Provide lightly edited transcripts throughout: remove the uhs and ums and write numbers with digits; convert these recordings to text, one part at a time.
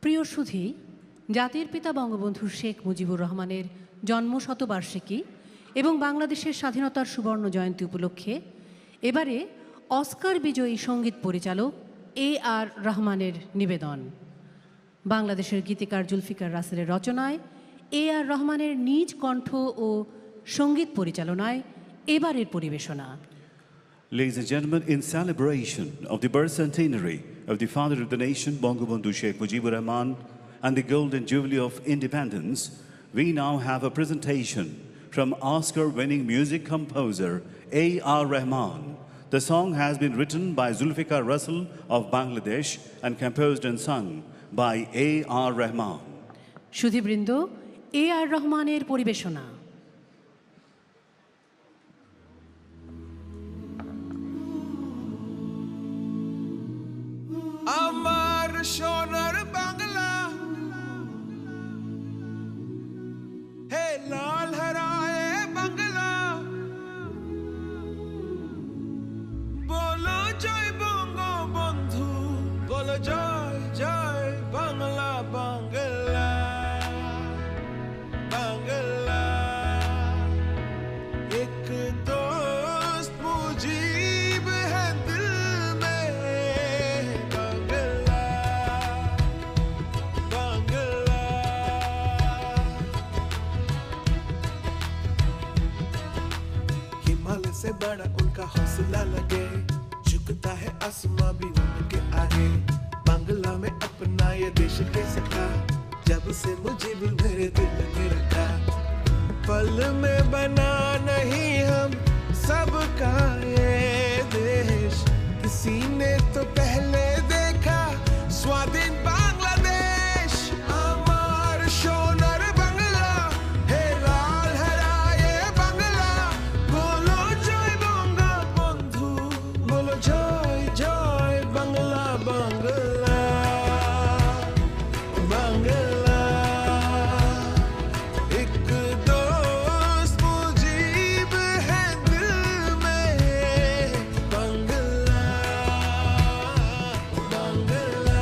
প্রিয় সুধী, জাতির পিতা বঙ্গবন্ধু শেখ মুজিবুর রহমানের জন্মশতবার্ষিকী এবং বাংলাদেশের স্বাধীনতার সুবর্ণ জয়ন্তী উপলক্ষে এবারে অস্কার বিজয়ী সঙ্গীত পরিচালক A.R. রহমানের নিবেদন। বাংলাদেশের গীতিকার জুলফিকার রাসেলের রচনায় A.R. রহমানের নিজ কণ্ঠ ও সঙ্গীত পরিচালনায় এবারের পরিবেশনা। Ladies and gentlemen, in celebration of the birth centenary of the father of the nation, Bangabandhu Sheikh Mujibur Rahman, and the Golden Jubilee of Independence, we now have a presentation from Oscar-winning music composer A.R. Rahman. The song has been written by Zulfikar Russell of Bangladesh and composed and sung by A.R. Rahman. সুধীবৃন্দ, A.R. রহমানের পরিবেশনা। আমার সোনার বাংলা, হে লাল হরায়ে বাংলা, বলো জয় বঙ্গবন্ধু, বলো জয় জয় বাংলা বাংলা বাংলা। এক দোস্ত মুজিব है दिल में, बांग्ला बांग्ला। हिमालय से बड़ा उनका हौसला लगे, झुकता है आसमां भी उनके आगे। बांग्ला में अपना ये देश कैसे था, जब से मुजीब मेरे दिल में रखा। पल में बना नहीं हम सबका ये देश, किसी ने तो पहले देखा स्वाधीन बांग्लादेश। আমার সোনার বাংলা, হে লাল হরায়ে বাংলা, বলো জয় বঙ্গবন্ধু, বলো জয় জয় বাংলা বাংলা বাংলা। एक दोस्त मुजीब है दिल में, बांग्ला बांग्ला।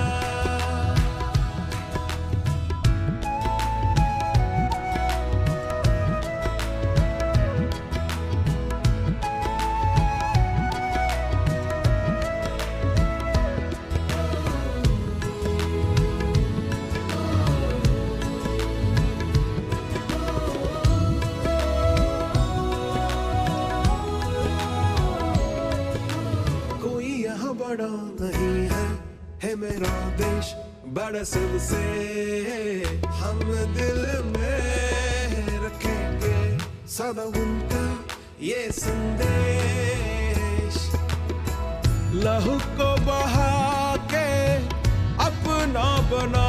कोई यहाँ बड़ा नहीं है मेरा देश बड़ा सबसे। हम दिल में रखेंगे सदा उनका ये संदेश। लहू को बहा के अपना बना